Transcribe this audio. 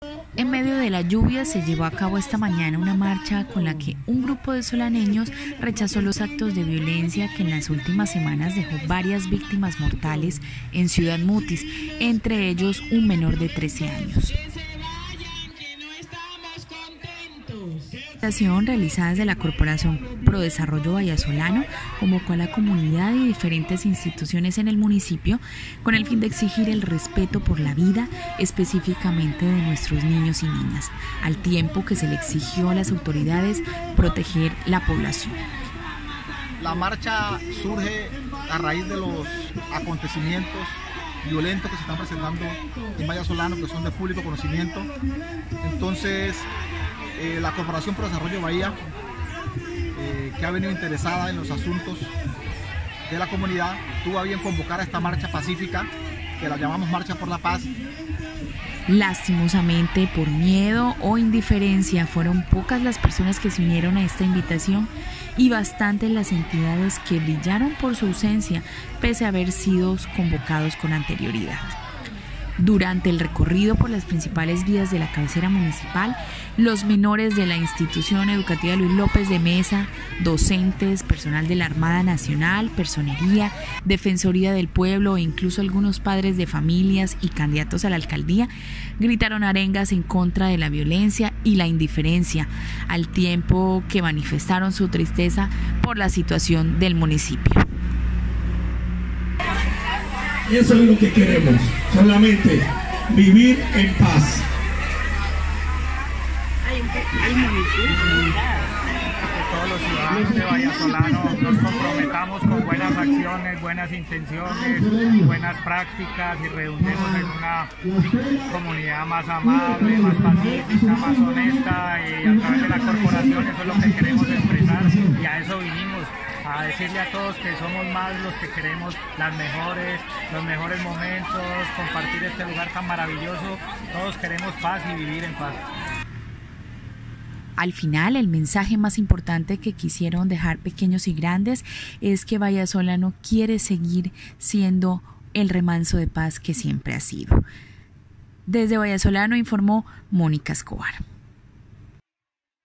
En medio de la lluvia se llevó a cabo esta mañana una marcha con la que un grupo de solaneños rechazó los actos de violencia que en las últimas semanas dejó varias víctimas mortales en Ciudad Mutis, entre ellos un menor de 13 años. Realizada desde la Corporación Pro Desarrollo Vallesolano convocó a la comunidad y diferentes instituciones en el municipio con el fin de exigir el respeto por la vida, específicamente de nuestros niños y niñas, al tiempo que se le exigió a las autoridades proteger la población. La marcha surge a raíz de los acontecimientos violentos que se están presentando en Vallesolano, que son de público conocimiento. Entonces, la Corporación Pro Desarrollo Bahía, que ha venido interesada en los asuntos de la comunidad, tuvo a bien convocar a esta marcha pacífica, que la llamamos Marcha por la Paz. Lastimosamente, por miedo o indiferencia, fueron pocas las personas que se unieron a esta invitación y bastantes las entidades que brillaron por su ausencia, pese a haber sido convocados con anterioridad. Durante el recorrido por las principales vías de la cabecera municipal, los menores de la institución educativa Luis López de Mesa, docentes, personal de la Armada Nacional, personería, Defensoría del Pueblo e incluso algunos padres de familias y candidatos a la alcaldía gritaron arengas en contra de la violencia y la indiferencia, al tiempo que manifestaron su tristeza por la situación del municipio. Y eso es lo que queremos, solamente vivir en paz. Que todos los ciudadanos de Vallesolano nos comprometamos con buenas acciones, buenas intenciones, buenas prácticas y redundemos en una comunidad más amable, más pacífica, más honesta, y a través de la corporación eso es lo que queremos expresar y a eso vinimos. A decirle a todos que somos más los que queremos los mejores momentos, compartir este lugar tan maravilloso. Todos queremos paz y vivir en paz. Al final, el mensaje más importante que quisieron dejar pequeños y grandes es que Vallesolano quiere seguir siendo el remanso de paz que siempre ha sido. Desde Vallesolano informó Mónica Escobar.